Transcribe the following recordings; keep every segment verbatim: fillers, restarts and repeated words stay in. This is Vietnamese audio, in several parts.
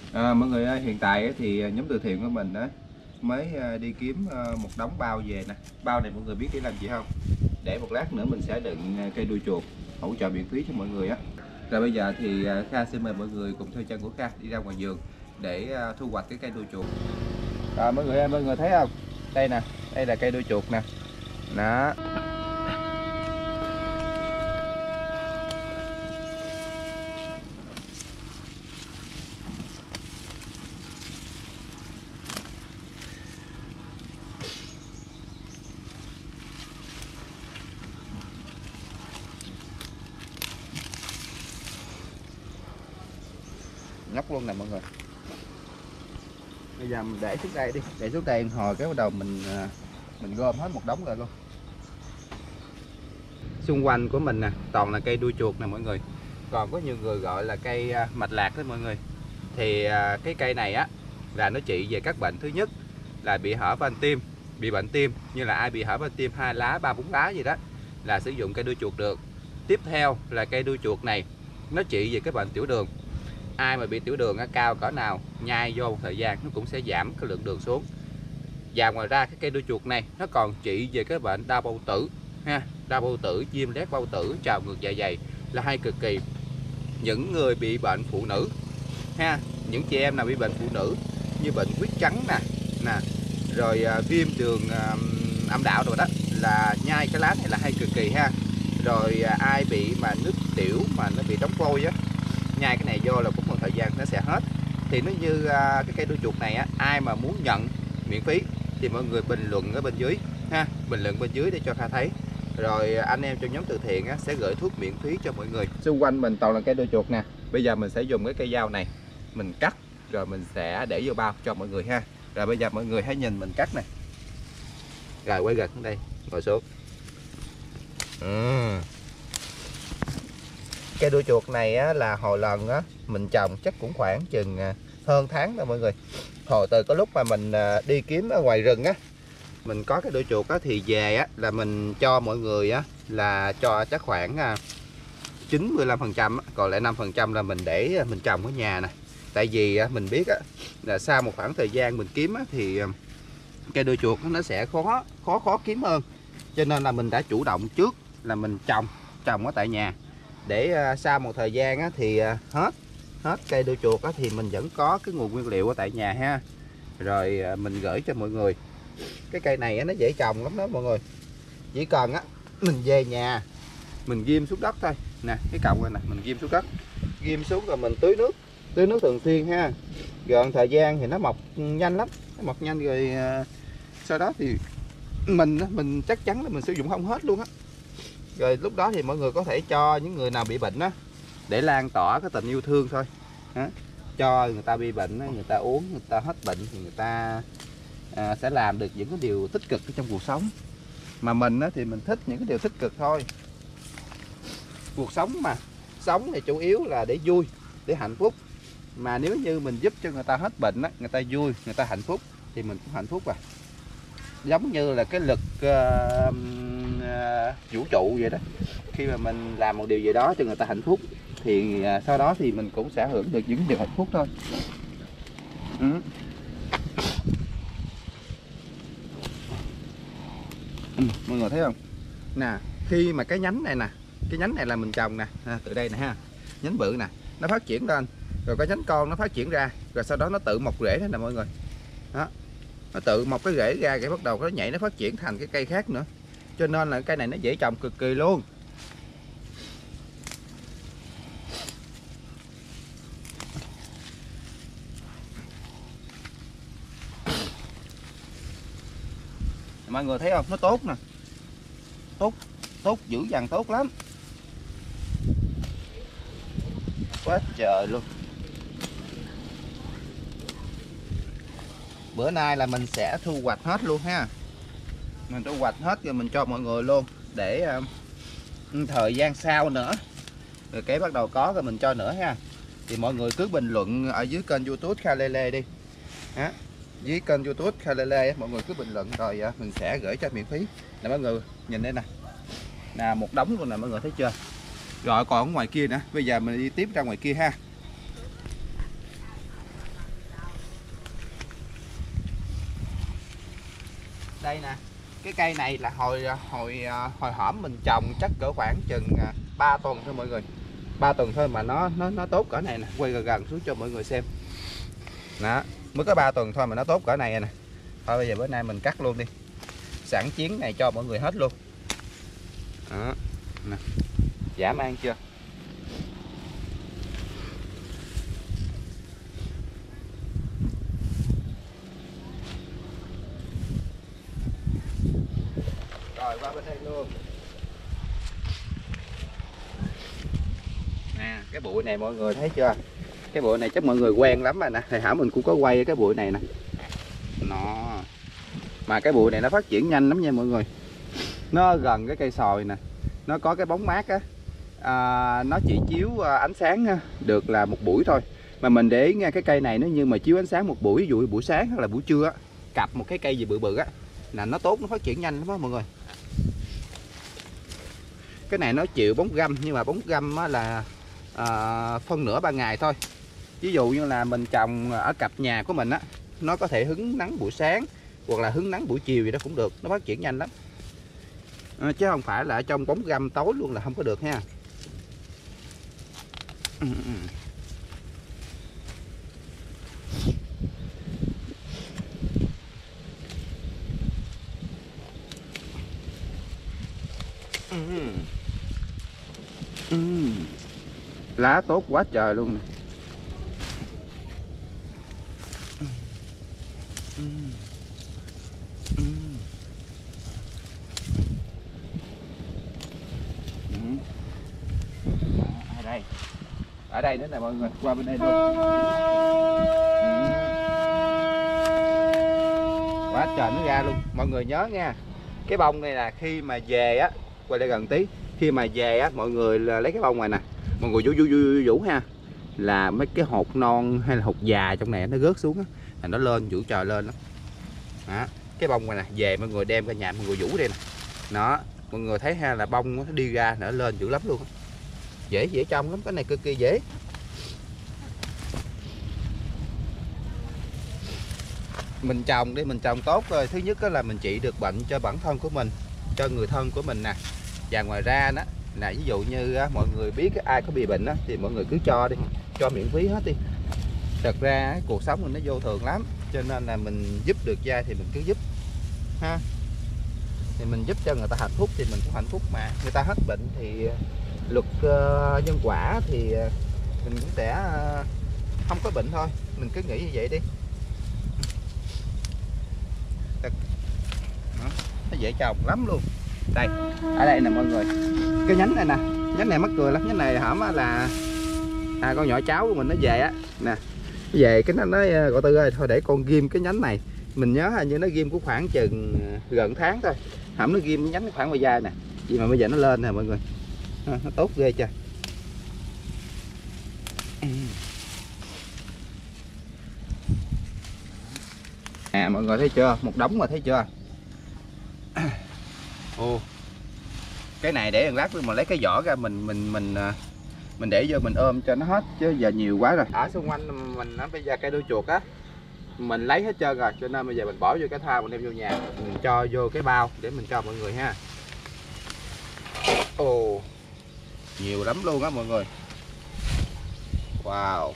À, mọi người ơi, hiện tại thì nhóm từ thiện của mình á mới đi kiếm một đống bao về nè. Bao này mọi người biết để làm gì không? Để một lát nữa mình sẽ đựng cây đuôi chuột hỗ trợ miễn phí cho mọi người á. Rồi bây giờ thì Kha xin mời mọi người cùng theo chân của Kha đi ra ngoài vườn để thu hoạch cái cây đuôi chuột. À, mọi người ơi, mọi người thấy không? Đây nè, đây là cây đuôi chuột nè. Đó. Nhóc luôn nè mọi người. Bây giờ mình để xuống đây đi, để xuống đây hồi cái bắt đầu mình mình gom hết một đống lại luôn. Xung quanh của mình nè toàn là cây đuôi chuột nè mọi người. Còn có nhiều người gọi là cây mạch lạc đó mọi người. Thì cái cây này á là nó trị về các bệnh. Thứ nhất là bị hở van tim, bị bệnh tim, như là ai bị hở van tim hai lá, ba bốn lá gì đó là sử dụng cây đuôi chuột được. Tiếp theo là cây đuôi chuột này nó trị về cái bệnh tiểu đường. Ai mà bị tiểu đường cao cỡ nào nhai vô một thời gian nó cũng sẽ giảm cái lượng đường xuống. Và ngoài ra cái cây đuôi chuột này nó còn trị về cái bệnh đau bao tử ha, đau bao tử, viêm loét bao tử, trào ngược dạ dày là hay cực kỳ. Những người bị bệnh phụ nữ ha, những chị em nào bị bệnh phụ nữ như bệnh huyết trắng nè nè rồi à, viêm đường à, âm đạo rồi đó là nhai cái lá này là hay cực kỳ ha. Rồi à, ai bị mà nước tiểu mà nó bị đóng vôi á, nhai cái này vô là cũng một thời gian nó sẽ hết. Thì nó như à, cái cây đuôi chuột này á, ai mà muốn nhận miễn phí thì mọi người bình luận ở bên dưới ha, bình luận bên dưới để cho Kha thấy. Rồi anh em trong nhóm từ thiện á, sẽ gửi thuốc miễn phí cho mọi người. Xung quanh mình toàn là cây đuôi chuột nè. Bây giờ mình sẽ dùng cái cây dao này mình cắt rồi mình sẽ để vô bao cho mọi người ha. Rồi bây giờ mọi người hãy nhìn mình cắt này. Rồi quay gần đây, ngồi xuống. Ừ. Cây đuôi chuột này á, là hồi lần á, mình trồng chắc cũng khoảng chừng hơn tháng rồi mọi người. Hồi từ có lúc mà mình đi kiếm ở ngoài rừng á, mình có cái đuôi chuột á, thì về á, là mình cho mọi người á, là cho chắc khoảng chín mươi lăm phần trăm, còn lại năm phần trăm là mình để mình trồng ở nhà nè. Tại vì á, mình biết á, là sau một khoảng thời gian mình kiếm á, thì cây đuôi chuột nó sẽ khó khó khó kiếm hơn. Cho nên là mình đã chủ động trước là mình trồng trồng ở tại nhà. Để uh, sau một thời gian á, thì uh, hết hết cây đuôi chuột á, thì mình vẫn có cái nguồn nguyên liệu ở tại nhà ha. Rồi uh, mình gửi cho mọi người. Cái cây này á, nó dễ trồng lắm đó mọi người. Chỉ cần á mình về nhà mình ghim xuống đất thôi nè, cái cọng này nè mình ghim xuống đất, ghim xuống rồi mình tưới nước tưới nước thường xuyên ha. Gần thời gian thì nó mọc nhanh lắm, nó mọc nhanh rồi uh, sau đó thì mình mình chắc chắn là mình sử dụng không hết luôn á. Rồi lúc đó thì mọi người có thể cho những người nào bị bệnh á, để lan tỏa cái tình yêu thương thôi đó. Cho người ta bị bệnh, người ta uống, người ta hết bệnh thì người ta à, sẽ làm được những cái điều tích cực trong cuộc sống. Mà mình á, thì mình thích những cái điều tích cực thôi. Cuộc sống mà, sống thì chủ yếu là để vui, để hạnh phúc. Mà nếu như mình giúp cho người ta hết bệnh á, người ta vui, người ta hạnh phúc thì mình cũng hạnh phúc à. Giống như là cái lực uh, uh, vũ trụ vậy đó. Khi mà mình làm một điều gì đó cho người ta hạnh phúc thì uh, sau đó thì mình cũng sẽ hưởng được những điều hạnh phúc thôi. Ừ. Ừ, mọi người thấy không? Nè, khi mà cái nhánh này nè, cái nhánh này là mình trồng nè, à, từ đây nè ha, nhánh bự nè, nó phát triển lên, rồi cái nhánh con nó phát triển ra, rồi sau đó nó tự mọc rễ thế nè mọi người. Đó. Nó tự mọc cái rễ ra, cái bắt đầu nó nhảy, nó phát triển thành cái cây khác nữa. Cho nên là cây này nó dễ trồng cực kỳ luôn. Mọi người thấy không? Nó tốt nè. Tốt, tốt dữ dằn, tốt lắm. Quá trời luôn. Bữa nay là mình sẽ thu hoạch hết luôn ha. Mình thu hoạch hết rồi mình cho mọi người luôn. Để uh, thời gian sau nữa, rồi cái bắt đầu có rồi mình cho nữa ha. Thì mọi người cứ bình luận ở dưới kênh YouTube Kha Lê Lê đi. Đó. Dưới kênh YouTube Kha Lê Lê mọi người cứ bình luận rồi uh, mình sẽ gửi cho miễn phí. Nè mọi người nhìn đây nè. Nè một đống luôn nè mọi người thấy chưa. Rồi còn ở ngoài kia nữa. Bây giờ mình đi tiếp ra ngoài kia ha. Đây nè, cái cây này là hồi hồi hồi hổm mình trồng chắc cỡ khoảng chừng ba tuần thôi mọi người, ba tuần thôi mà nó nó nó tốt cỡ này nè. Quay gần gần xuống cho mọi người xem. Đó, mới có ba tuần thôi mà nó tốt cỡ này nè. Thôi bây giờ bữa nay mình cắt luôn đi, sẵn chiến này cho mọi người hết luôn. Đó nè, dã man chưa. Rồi qua bên đây luôn nè. Cái bụi này mọi người thấy chưa, cái bụi này chắc mọi người quen lắm rồi nè. Thầy Hảo mình cũng có quay cái bụi này nè. Nó mà cái bụi này nó phát triển nhanh lắm nha mọi người. Nó gần cái cây sồi nè, nó có cái bóng mát á, à, nó chỉ chiếu ánh sáng được là một buổi thôi. Mà mình để ý nghe cái cây này nó như mà chiếu ánh sáng một buổi, ví dụ buổi sáng hoặc là buổi trưa á, cặp một cái cây gì bự bự á là nó tốt, nó phát triển nhanh lắm đó mọi người. Cái này nó chịu bóng râm, nhưng mà bóng râm á là à, phân nửa ba ngày thôi. Ví dụ như là mình trồng ở cặp nhà của mình á, nó có thể hứng nắng buổi sáng hoặc là hứng nắng buổi chiều gì đó cũng được, nó phát triển nhanh lắm. À, chứ không phải là ở trong bóng râm tối luôn là không có được ha. Ừ, ừ. Ừ. Ừ. Lá tốt quá trời luôn nè. Ừ. Ừ. Ừ. Ở đây, ở đây nữa nè mọi người, qua bên đây luôn. Ừ. Quá trời nó ra luôn. Mọi người nhớ nha, cái bông này là khi mà về á, quay lại gần tí, khi mà về á mọi người lấy cái bông này nè, mọi người vũ vũ vũ vũ ha, là mấy cái hột non hay là hột già trong này nó rớt xuống á, là nó lên vũ trời lên lắm. Đó, cái bông này nè, về mọi người đem ra nhà mọi người vũ đây nè. Đó, mọi người thấy ha, là bông nó đi ra nở lên dữ lắm luôn á. Dễ dễ trồng lắm, cái này cực kỳ dễ. Mình trồng đi, mình trồng tốt rồi, thứ nhất là mình trị được bệnh cho bản thân của mình, cho người thân của mình nè. Và ngoài ra đó là ví dụ như á, mọi người biết ai có bị bệnh á, thì mọi người cứ cho đi, cho miễn phí hết đi. Thật ra cuộc sống mình nó vô thường lắm, cho nên là mình giúp được gia thì mình cứ giúp ha. Thì mình giúp cho người ta hạnh phúc thì mình cũng hạnh phúc, mà người ta hết bệnh thì luật uh, nhân quả thì mình cũng sẽ uh, không có bệnh thôi, mình cứ nghĩ như vậy đi. Đó, nó dễ trồng lắm luôn. Đây, ở đây nè mọi người, cái nhánh này nè, nhánh này mắc cười lắm. Nhánh này hổm là à, con nhỏ cháu của mình nó về á nè, về cái nó nói gọi Tư ơi thôi để con ghim cái nhánh này. Mình nhớ hình như nó ghim cũng khoảng chừng gần tháng thôi, hổng nó ghim cái nhánh khoảng bao dài nè, vì mà bây giờ nó lên nè mọi người, à, nó tốt ghê chưa. À mọi người thấy chưa, một đống mà thấy chưa. Ồ, cái này để một lát mà lấy cái vỏ ra mình mình mình mình để vô mình ôm cho nó hết, chứ giờ nhiều quá rồi. Ở xung quanh mình nó bây giờ cây đuôi chuột á mình lấy hết trơn rồi, cho nên bây giờ mình bỏ vô cái thao mình đem vô nhà, mình cho vô cái bao để mình cho mọi người ha. Ồ, nhiều lắm luôn á mọi người. Wow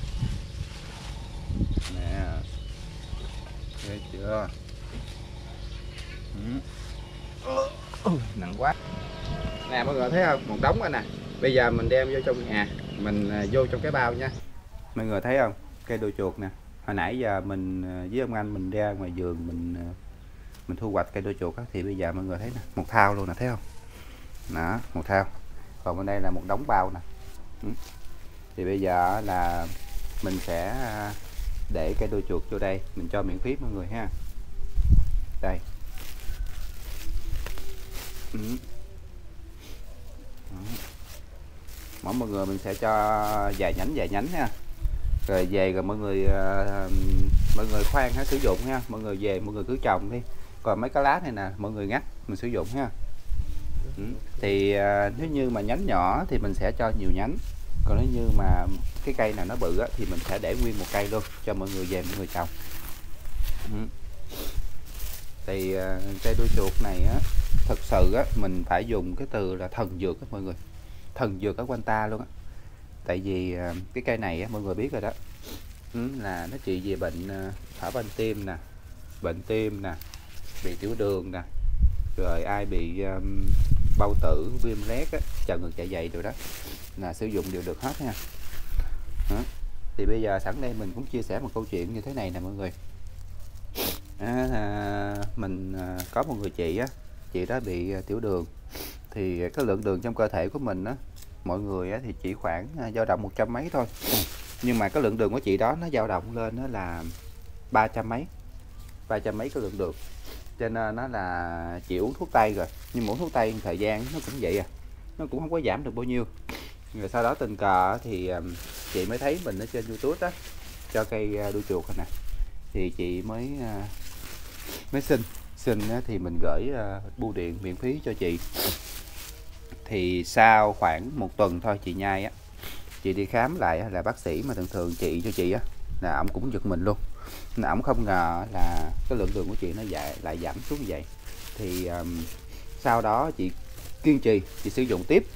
nè, thấy chưa. Ừ. Nặng quá nè mọi người thấy không, một đống rồi nè. Bây giờ mình đem vô trong nhà, mình vô trong cái bao nha. Mọi người thấy không, cây đuôi chuột nè. Hồi nãy giờ mình với ông anh mình ra ngoài vườn mình mình thu hoạch cây đuôi chuột á, thì bây giờ mọi người thấy nè, một thao luôn nè, thấy không. Đó, một thao. Còn bên đây là một đống bao nè. Ừ. Thì bây giờ là mình sẽ để cây đuôi chuột vô đây, mình cho miễn phí mọi người ha. Đây. Ừ. Mỗi mọi người mình sẽ cho vài nhánh vài nhánh ha. Rồi về rồi mọi người uh, mọi người khoan ha, sử dụng ha. Mọi người về mọi người cứ trồng đi. Còn mấy cái lá này nè mọi người ngắt mình sử dụng ha. Ừ. Thì uh, nếu như mà nhánh nhỏ thì mình sẽ cho nhiều nhánh. Còn nếu như mà cái cây nào nó bự á, thì mình sẽ để nguyên một cây luôn cho mọi người về mọi người trồng. Ừ. Thì uh, cây đuôi chuột này á, thật sự á mình phải dùng cái từ là thần dược á mọi người, thần dược ở quanh ta luôn á. Tại vì uh, cái cây này á mọi người biết rồi đó, ừ, là nó trị về bệnh uh, thở van tim nè, bệnh tim nè, bị tiểu đường nè, rồi ai bị um, bao tử, viêm loét á, trào ngược dạ dày rồi đó, là sử dụng đều được hết nha. Đó. Thì bây giờ sẵn đây mình cũng chia sẻ một câu chuyện như thế này nè mọi người. À, à, mình à, có một người chị á, chị đó bị à, tiểu đường. Thì cái lượng đường trong cơ thể của mình á, mọi người á, thì chỉ khoảng à, dao động một trăm mấy thôi. Nhưng mà cái lượng đường của chị đó nó dao động lên đó là ba trăm mấy, ba trăm mấy cái lượng đường. Cho nên nó là chị uống thuốc tây rồi, nhưng mà uống thuốc tây thời gian nó cũng vậy à, nó cũng không có giảm được bao nhiêu. Rồi sau đó tình cờ thì chị mới thấy mình ở trên YouTube đó cho cây đuôi chuột này nè, thì chị mới mới xin xin thì mình gửi bưu điện miễn phí cho chị. Thì sau khoảng một tuần thôi chị nhai á, chị đi khám lại là bác sĩ mà thường thường chị cho chị á, là ổng cũng giật mình luôn, là ổng không ngờ là cái lượng đường của chị nó lại lại giảm xuống như vậy. Thì um, sau đó chị kiên trì chị sử dụng tiếp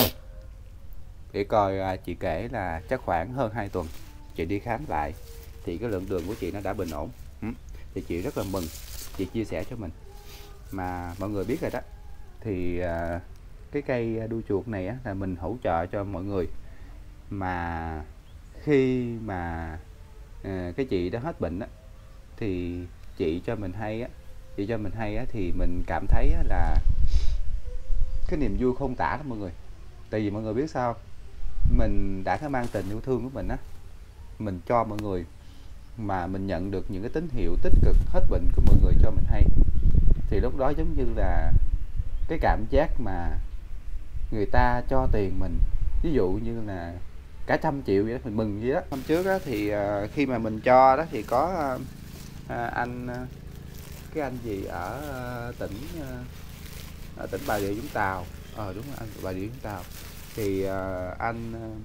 để coi, chị kể là chắc khoảng hơn hai tuần chị đi khám lại thì cái lượng đường của chị nó đã bình ổn. Thì chị rất là mừng, chị chia sẻ cho mình. Mà mọi người biết rồi đó, thì uh, cái cây đuôi chuột này á, là mình hỗ trợ cho mọi người mà khi mà uh, cái chị đã hết bệnh á, thì chị cho mình hay á, chị cho mình hay á, thì mình cảm thấy á, là cái niềm vui không tả lắm mọi người. Tại vì mọi người biết sao, mình đã có mang tình yêu thương của mình á, mình cho mọi người mà mình nhận được những cái tín hiệu tích cực hết bệnh của mọi người cho mình hay, thì lúc đó giống như là cái cảm giác mà người ta cho tiền mình, ví dụ như là cả trăm triệu vậy đó, mình mừng vậy đó. Hôm trước á, thì uh, khi mà mình cho đó thì có uh, anh uh, cái anh gì ở uh, tỉnh uh, ở tỉnh Bà Rịa Vũng Tàu, ờ đúng rồi, anh Bà Rịa Vũng Tàu. Thì uh, anh uh,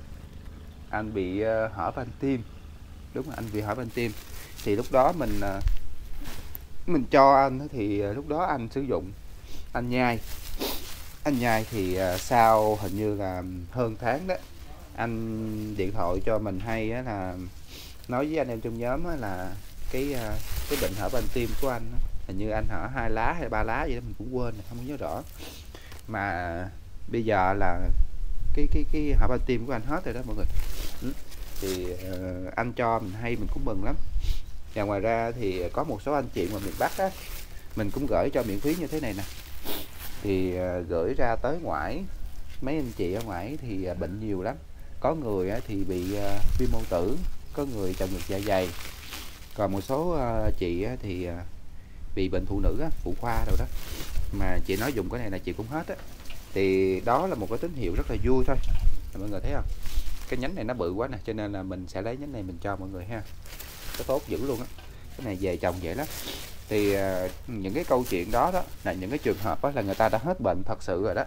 anh bị uh, hở van tim, đúng rồi, anh bị hở van tim. Thì lúc đó mình uh, mình cho anh thì uh, lúc đó anh sử dụng, anh nhai anh nhai thì uh, sau hình như là hơn tháng đó, anh điện thoại cho mình hay á, là nói với anh em trong nhóm á, là cái uh, cái bệnh hở van tim của anh á, hình như anh hở hai lá hay ba lá gì đó mình cũng quên, không nhớ rõ. Mà bây giờ là cái cái cái hở van tim của anh hết rồi đó mọi người. Ừ. Thì uh, anh cho mình hay mình cũng mừng lắm. Và ngoài ra thì có một số anh chị ngoài miền Bắc á, mình cũng gửi cho miễn phí như thế này nè. Thì uh, gửi ra tới ngoại, mấy anh chị ở ngoại thì uh, bệnh nhiều lắm. Có người uh, thì bị uh, viêm mô tử, có người trào ngược dạ dày, còn một số uh, chị uh, thì uh, bị bệnh phụ nữ á, phụ khoa đâu đó. Mà chị nói dùng cái này là chị cũng hết á. Thì đó là một cái tín hiệu rất là vui thôi. Mọi người thấy không? Cái nhánh này nó bự quá nè, cho nên là mình sẽ lấy nhánh này mình cho mọi người ha. Nó tốt dữ luôn á. Cái này về trồng dễ lắm. Thì uh, những cái câu chuyện đó đó là những cái trường hợp đó là người ta đã hết bệnh thật sự rồi đó.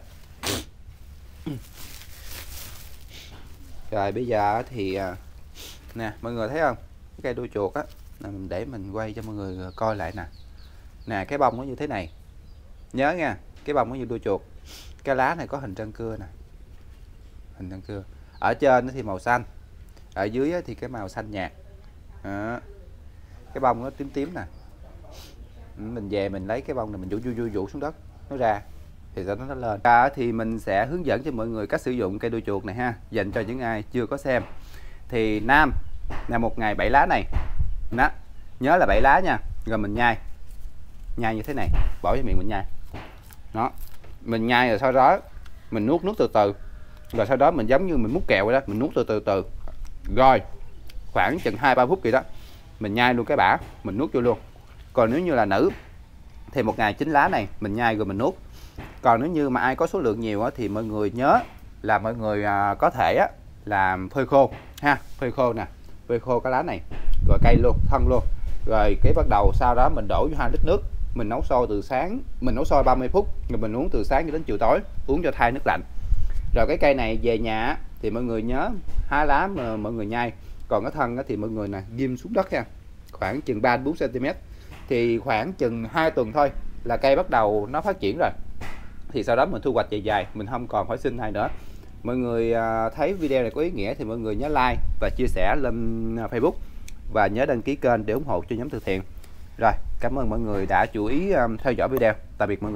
Rồi bây giờ thì uh, nè mọi người thấy không? Cái cây đuôi chuột á, là mình để mình quay cho mọi người coi lại nè. Nè cái bông nó như thế này. Nhớ nha, cái bông nó như đuôi chuột. Cái lá này có hình răng cưa nè. Hình răng cưa. Ở trên thì màu xanh, ở dưới thì cái màu xanh nhạt. Đó. Cái bông nó tím tím nè. Mình về mình lấy cái bông này mình vũ vũ vũ xuống đất nó ra thì cho nó lên. À, thì mình sẽ hướng dẫn cho mọi người cách sử dụng cây đuôi chuột này ha, dành cho những ai chưa có xem. Thì nam là một ngày bảy lá này đó, nhớ là bảy lá nha. Rồi mình nhai nhai như thế này, bỏ vào miệng mình nhai đó, mình nhai rồi sau đó mình nuốt nước từ từ, rồi sau đó mình giống như mình múc kẹo vậy đó, mình nuốt từ từ từ rồi khoảng chừng hai ba phút gì đó mình nhai luôn cái bã, mình nuốt vô luôn. Còn nếu như là nữ thì một ngày chín lá này mình nhai rồi mình nuốt. Còn nếu như mà ai có số lượng nhiều á, thì mọi người nhớ là mọi người à, có thể á, làm phơi khô ha, phơi khô nè, phơi khô cái lá này rồi cây luôn, thân luôn. Rồi cái bắt đầu sau đó mình đổ vô hai lít nước, mình nấu sôi từ sáng, mình nấu sôi ba mươi phút, rồi mình uống từ sáng cho đến chiều tối, uống cho thay nước lạnh. Rồi cái cây này về nhà thì mọi người nhớ hái lá mà mọi người nhai, còn cái thân thì mọi người nè ghim xuống đất ha, khoảng chừng ba đến bốn xăng ti mét, thì khoảng chừng hai tuần thôi là cây bắt đầu nó phát triển rồi, thì sau đó mình thu hoạch dài dài, mình không còn phải xin ai nữa. Mọi người thấy video này có ý nghĩa thì mọi người nhớ like và chia sẻ lên Facebook, và nhớ đăng ký kênh để ủng hộ cho nhóm từ thiện. Rồi, cảm ơn mọi người đã chú ý theo dõi video. Tạm biệt mọi người.